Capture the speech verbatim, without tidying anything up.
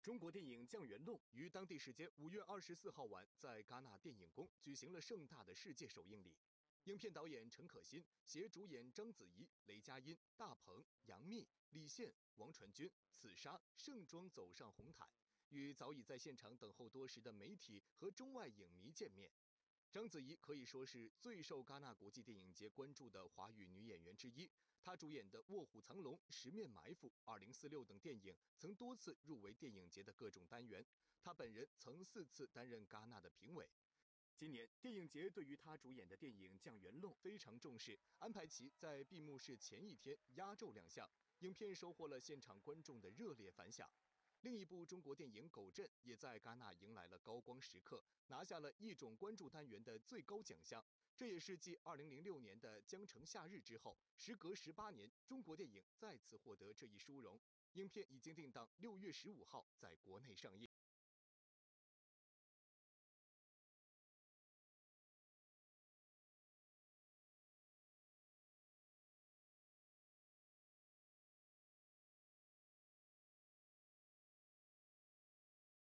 中国电影《酱园弄》于当地时间五月二十四号晚在戛纳电影宫举行了盛大的世界首映礼。影片导演陈可辛携主演章子怡、雷佳音、大鹏、杨幂、李现、王传君、刺杀盛装走上红毯，与早已在现场等候多时的媒体和中外影迷见面。章子怡可以说是最受戛纳国际电影节关注的华语女演员之一。她主演的《卧虎藏龙》《十面埋伏》《二零四六》等电影曾多次入围电影节的各种单元。她本人曾四次担任戛纳的评委。今年电影节对于她主演的电影《酱园弄》非常重视，安排其在闭幕式前一天压轴亮相。影片收获了现场观众的热烈反响。另一部中国电影《狗镇》也在戛纳迎来了高光时刻，拿下了一种关注单元的最高奖项。这也是继二零零六年的《江城夏日》之后，时隔十八年，中国电影再次获得这一殊荣。影片已经定档六月十五号在国内上映。